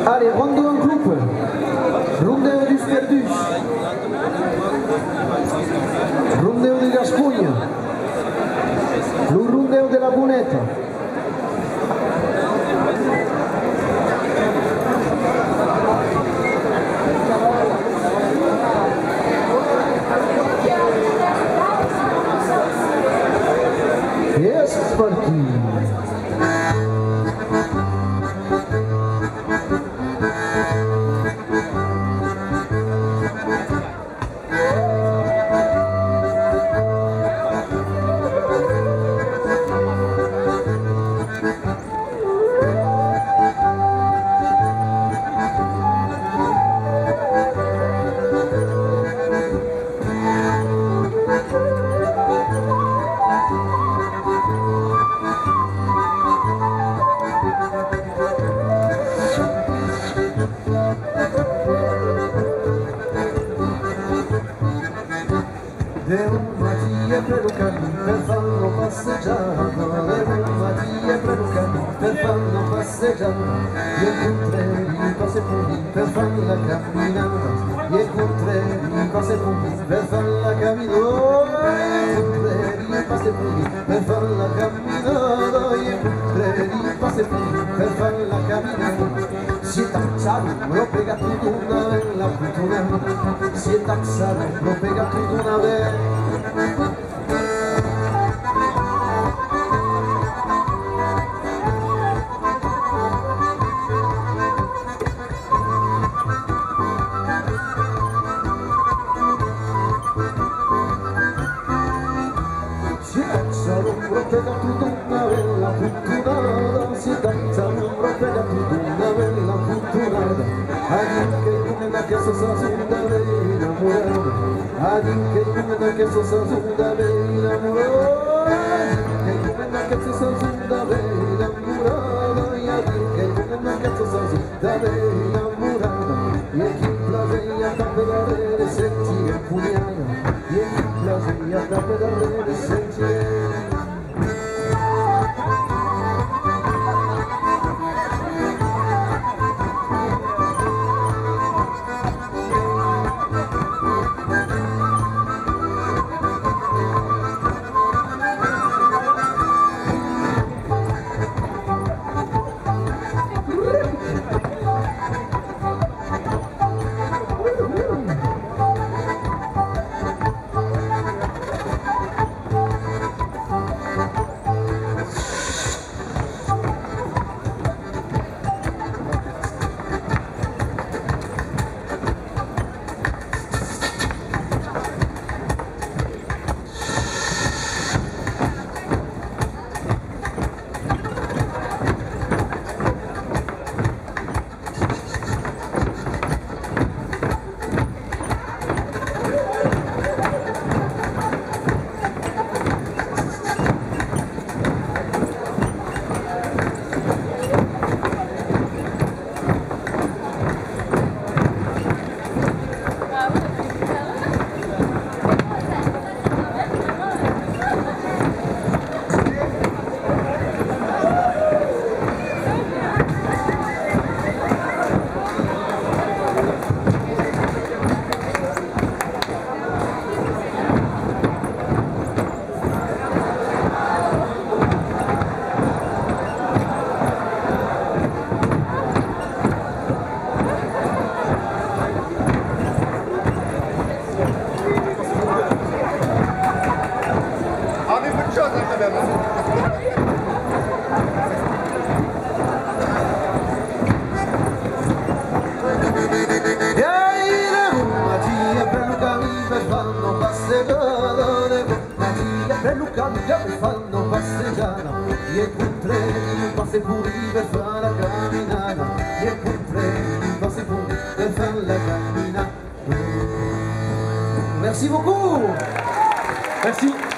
Allez, rondo en groupe. Rondeu du Sperdus. Rondeu de Gascogna. Lo rondeu de la Boneta. E c'est parti. Magia per un cammino per farlo passeggiare, Magia per un cammino per farlo passeggiare, e incontrerì cose puri per farla camminare, e incontrerì cose puri per farla camminare, e incontrerì cose puri per farla camminare, e incontrerì cose puri per farla camminare. Si è taxato, l'ho pegato una bella cultura, si è taxato, l'ho pegato una bella. Si è taxato, l'ho pegato una bella cultura, si è taxato, l'ho pegato una bella cultura. Adinque una che so sa sunda be enamorada, adinque una che so sa sunda be enamorada, adinque una che so sa sunda be enamorada, adinque una che so sa sunda be enamorada, e chi plagia da pedare senti pugnada, e chi plagia da pedare senti. Mi fanno passeggiare e con treni passe pure per fare la camminata, e con treni passe pure per fare la camminata. Merci beaucoup. Merci.